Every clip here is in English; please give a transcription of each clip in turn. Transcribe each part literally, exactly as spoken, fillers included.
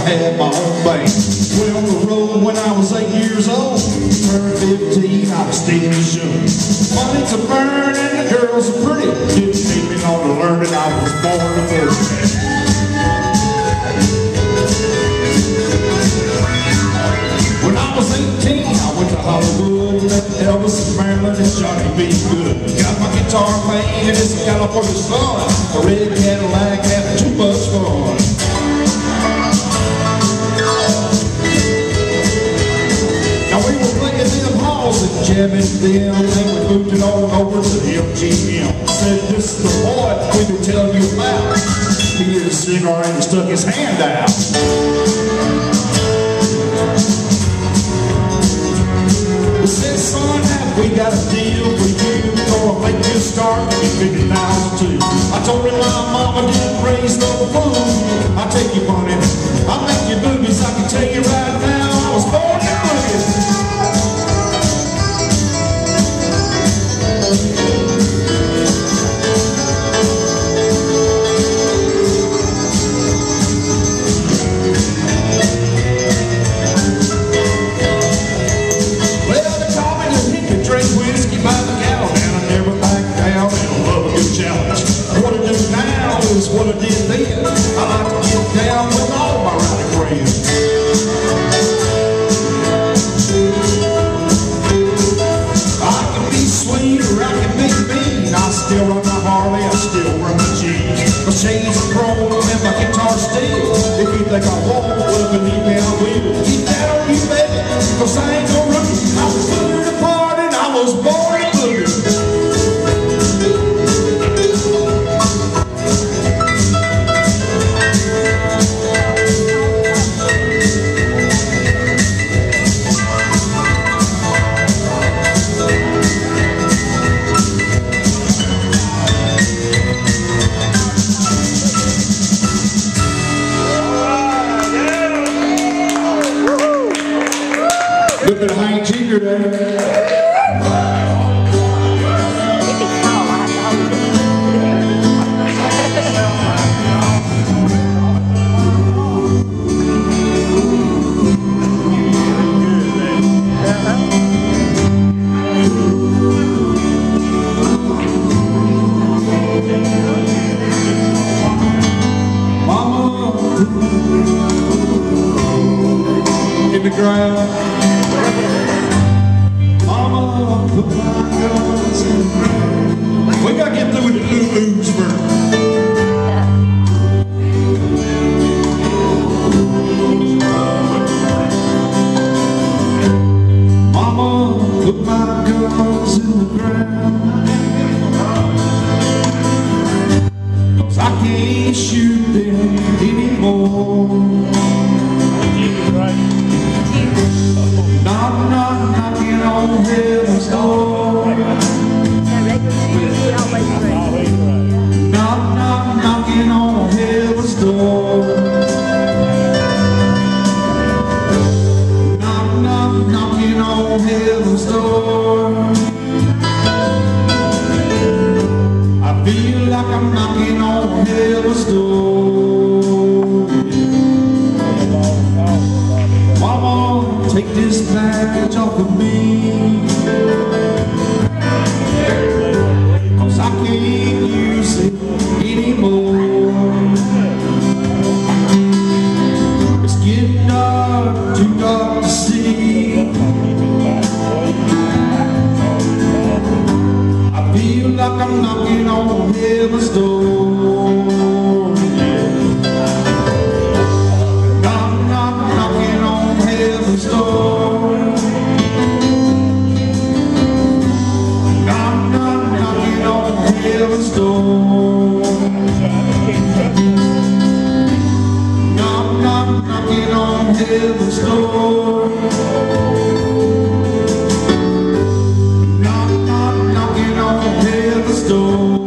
had my own band. Went on the road when I was eight years old. Turned fifteen, I was stealing the show. Money's a burn and the girls are pretty. Didn't need me long to learn that I was born to first. When I was eighteen, I went to Hollywood, met Elvis and Marilyn and Johnny B. Good. Got my guitar playing in this California sun. A red Cadillac having too much fun. Now we were playing them halls and jamming them, then we moved it on over to the M G M. Said, this is the boy we've been telling you about. He is a singer and he stuck his hand out. He said, son, we got a deal for you. Gonna make you start to get fifty thousand too. I told him my mama didn't raise no fool. I take your money, I make your boobies. I can tell you right now, I was born in boobies. What I did then, I like to get down with all my rowdy friends. I can be sweet or I can be mean. I still run my Harley, I still run my jeans. My shades are chrome and my guitar steel. If you think I won't, well believe me I will. Keep that on you, baby, cause I ain't no rookie. I was booted apart and I was born in boogie. Look at Hank Junior there. Mama in the ground. Mama, put my guns in the ground. We gotta get through with the Lulu's first. Mama, put my guns in the ground. Cause I can't shoot them anymore. Knock, knock, knocking on heaven's door. Knock, knock, knocking on heaven's door. Knock, knock, knocking on heaven's door. I feel like I'm knocking on heaven's door. Mama, take this package off of me, cause I can't use it anymore. It's getting dark, too dark to see. I feel like I'm knocking on heaven's door. Knock, knock, knocking on heaven's door. Knock, knock, knocking on heaven's door. Knock, knock, knocking on heaven's door. Knock, knock, knocking on heaven's door.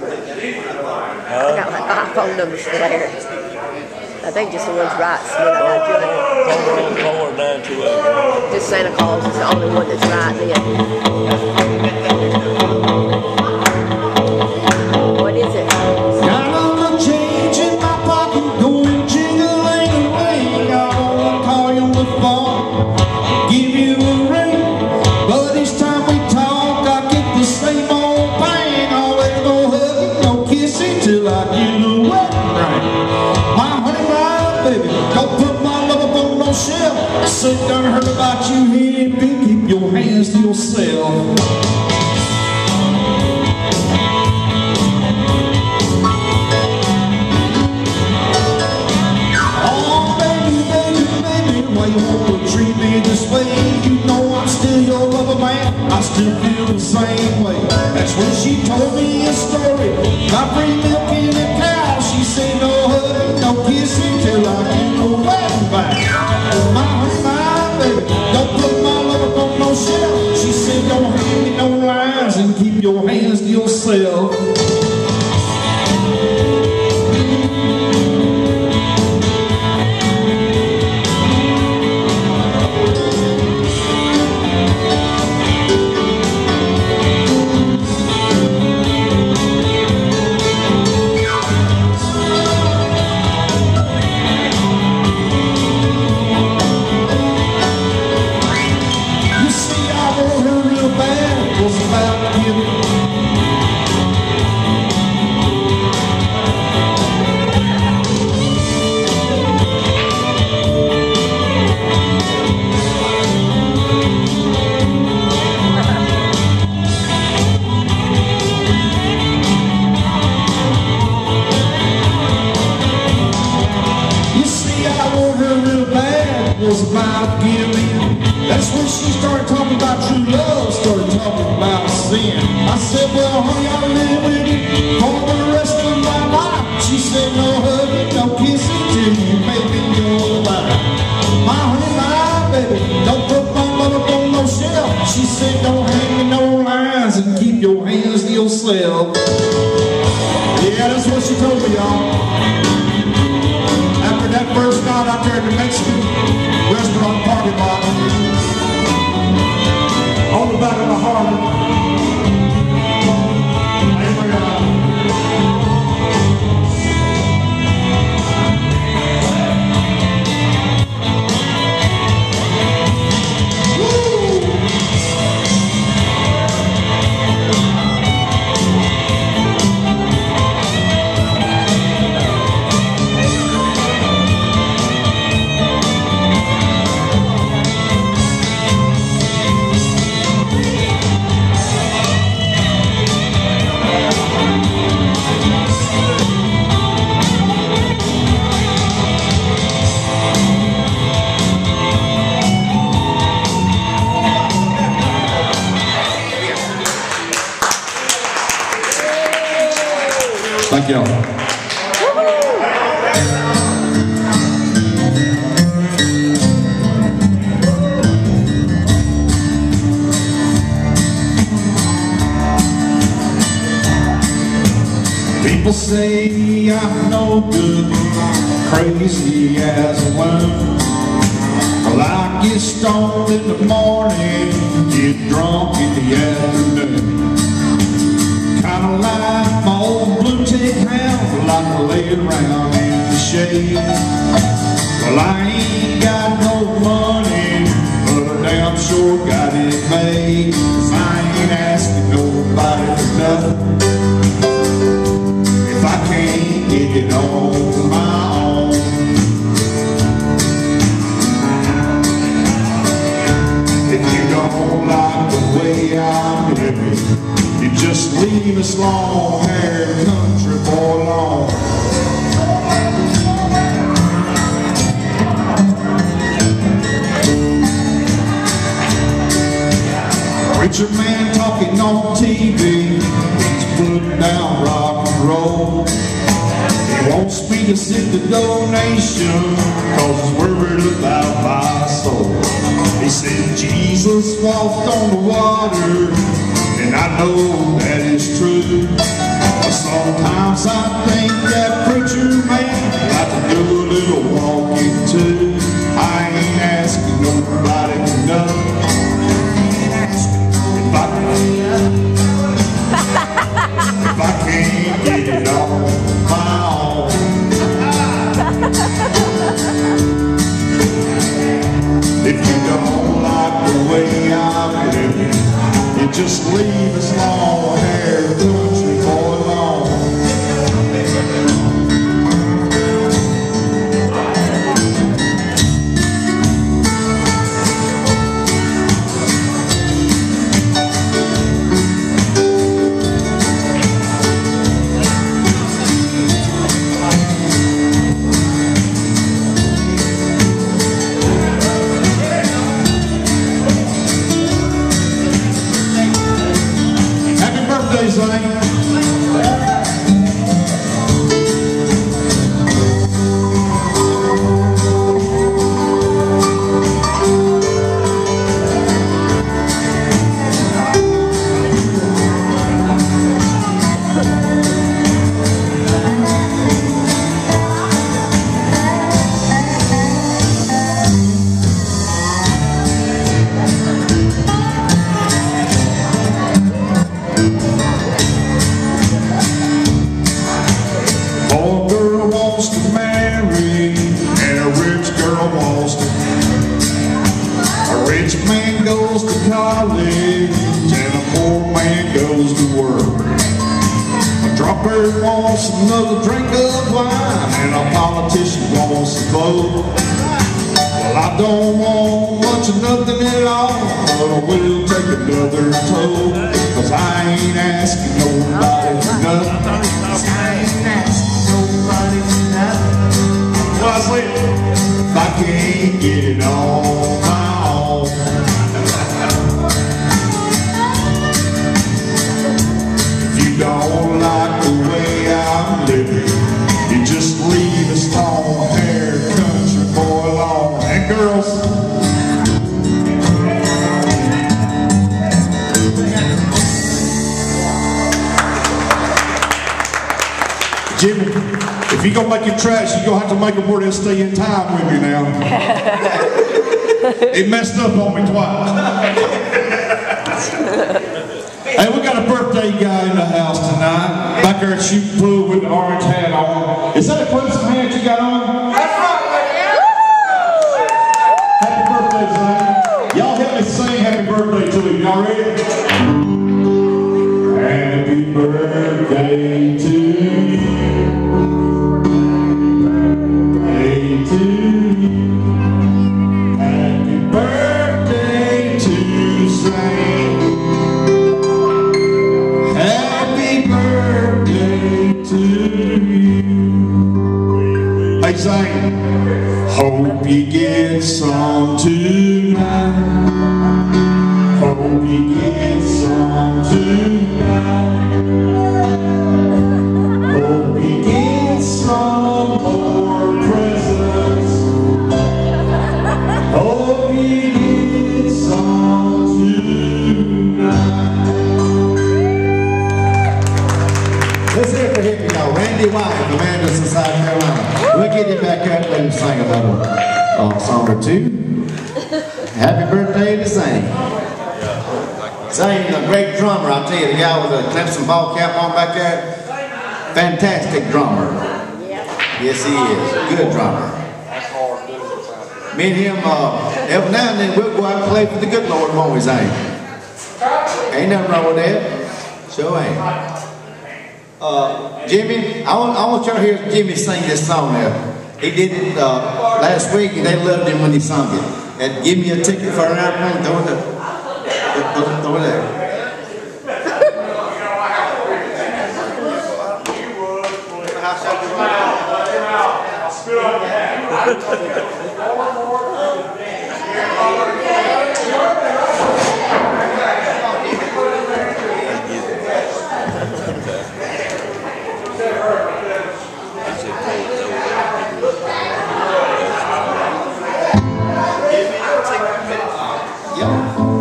I got like five phone numbers for there. I think just the ones right. So when I got you. four nine two eight. Just Santa Claus is the only one that's right then. What is it? Got a little change in my pocket, going jingling-a-ling. I wanna call you on the phone, give you a ring, but each time we talk, I get the same old pain. Always no hugging, no kissing till I get the wedding ring. My honey, my baby, don't put my love up on no shelf. Sit down and heard about you here, big, keep your hands to yourself. Why you wanna treat me this way? You know I'm still your lover, man. I still feel the same way. That's when she told me a story about free milk in a cow. She said no hugging, no kissing till I get no wedding back. My honey, my baby, don't put my love up on no shelf. She said don't hand me no lines and keep your hands to yourself. About giving. That's when she started talking about true love, started talking about sin. I said, well, honey, I'll live with you for the rest of my life. She said, no hugging, no kissing till you make me your wife. My honey, my baby, don't put my love up on no shelf. She said, don't hang me no lines and keep your hands to yourself. Yeah, that's what she told me, y'all. After that first night out there in the Mexican restaurant parking lot on the back of the harbor. Thank y'all. People say I'm no good, crazy as a loon. Well, I get stoned in the morning, get drunk in the afternoon. Kinda like my old blue tick hound, like I lay around in the shade. Well, I ain't got no money, but I damn sure got it made. 'Cause I ain't asking nobody for nothing if I can't get it on my own. If you don't like the way I'm living, you just leave this long-haired country boy alone. Preacher man talking on T V, he's putting down rock and roll. He won't speak us into donation, cause he's worried about my soul. He said Jesus walked on the water, and I know that is true. Sometimes I think that preacher man got to do a little walking too. I ain't asking nobody for nothing. If I can't, if I can't get it on my own. If you don't like the way I'm living, you just leave this long hair country boy alone. Wants another drink of wine, and a politician wants to vote. Well, I don't want much of nothing at all, but I will take another toll, cause I ain't asking nobody for nothing. I ain't asking nobody for nothing. Well, I say, if I can't get it on my own. If you don't like the way I'm living, you just leave this long hair country boy alone. And girls, Jimmy, if you gonna make it trash, you gonna have to make them where they'll stay in time with me now. It messed up on me twice. Hey, we got a birthday guy in the house tonight. Back there shooting pool with the orange hat on. Is that a Clemson hat you got on? That's right. Happy birthday, Zane. Y'all help me sing happy birthday to him. Y'all ready? Happy birthday to you. Hey to you. Happy birthday to Zane. Hey Zane, hope you get some tonight. Hope you get some tonight. Hope you get some more presents. Hope you get some tonight. Let's hear it for him, you know, Randy White, the man of South Carolina. We'll get him back up and let him sing about a uh, song or two. Happy birthday to Zane. Zane's a great drummer, I'll tell you. The guy with a Clemson ball cap on back there, fantastic drummer. Yes, he is. Good drummer. Me and him, uh, every now and then we'll go out and play for the good Lord, won't we, Zane? Ain't nothing wrong with that. Sure ain't. Uh, Jimmy, I want, I want y'all to hear Jimmy sing this song there. He did it uh, last week, and they loved him when he sung it. And give me a ticket for an airplane, throw it there. Throw, throw it there.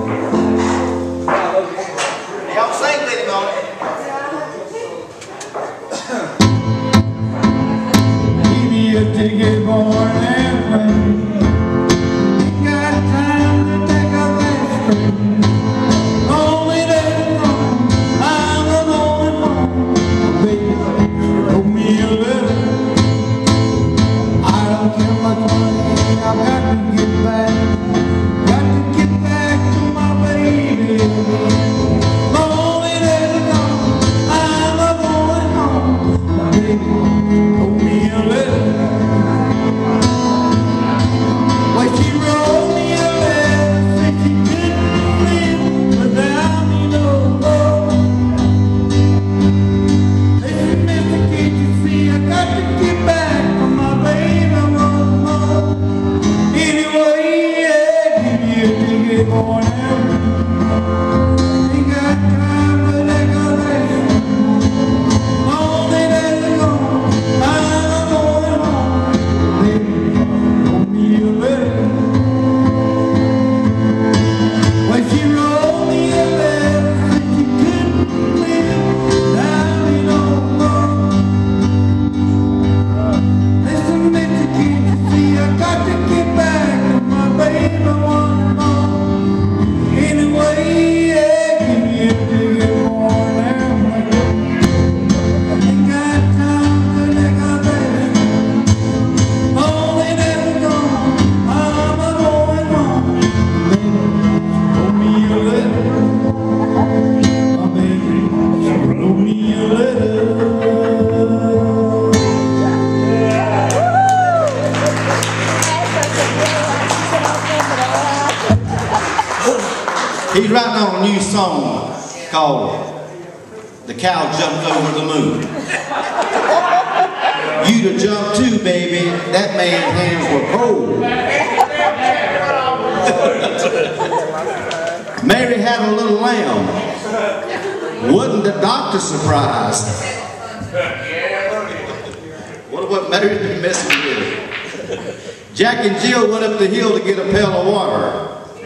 Y'all sing with him on it. a ticket for an airplane. Ain't got time to take a fast train. Only days long, I'm a going home. Baby, wrote me a letter. I don't care much money, I've got to get back. Got to get back to my baby. Lonely days are gone, I'm a going home. My baby wrote me a letter. Well, she wrote me a letter, said she couldn't live without me no more. Listen, mister, can't you see I got to get back to my baby once more. Anyway, yeah, give me a ticket for an airplane. Ain't got time for decoration. Only days are gone, I'm going home. Baby, wrote me a letter. Well, she wrote me a letter, said she couldn't live without me no more. Listen, mister, can't you see I got to get back to my baby once more. Anyway, yeah, give me a ticket for an airplane. Ain't got time for decoration. Only days are gone, I'm a going home. Baby, wrote me a letter. My baby, she wrote me a letter. He's writing on a new song called The Cow Jumped Over the Moon. You'd have jumped too, baby. That man's hands were cold. Mary had a little lamb. Wasn't the doctor surprised? What about Mary's been messing with? Jack and Jill went up the hill to get a pail of water.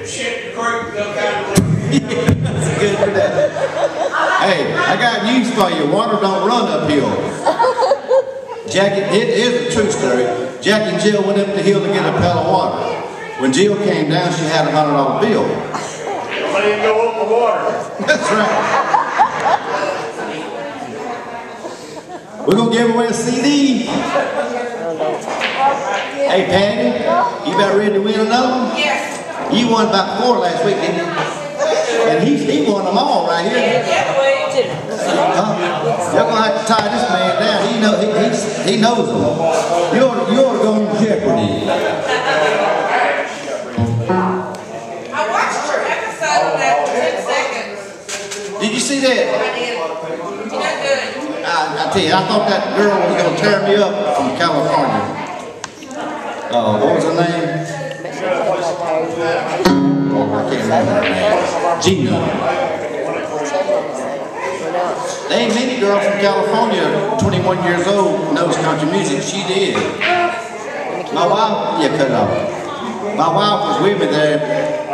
That's good for that. Hey, I got news for you. Water don't run uphill. Jack, it is a true story. Jack and Jill went up the hill to get a pail of water. When Jill came down, she had a hundred dollar bill. Let him go up the water. That's right. We're gonna give away a C D. Hey, Patty, you about ready to win another one? Yes. You won about four last week, didn't you? And he, he won them all right here. Yeah, well, you did. Huh? You're going to have to tie this man down. He, know, he, he's, he knows them. You ought, to, you ought to go on Jeopardy. I watched your episode on that for ten seconds. Did you see that? I did. You did good. I, I tell you, I thought that girl was going to tear me up from California. Oh, what was her name? I can't remember her name. Gina. There ain't many girls from California, twenty-one years old, knows country music. She did. My wife, yeah, cut it off. My wife was with me there.